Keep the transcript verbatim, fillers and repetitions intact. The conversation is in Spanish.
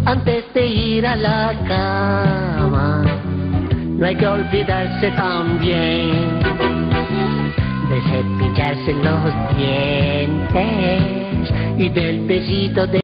antes de ir a la cama. No hay que olvidarse también de cepillarse los dientes y del besito de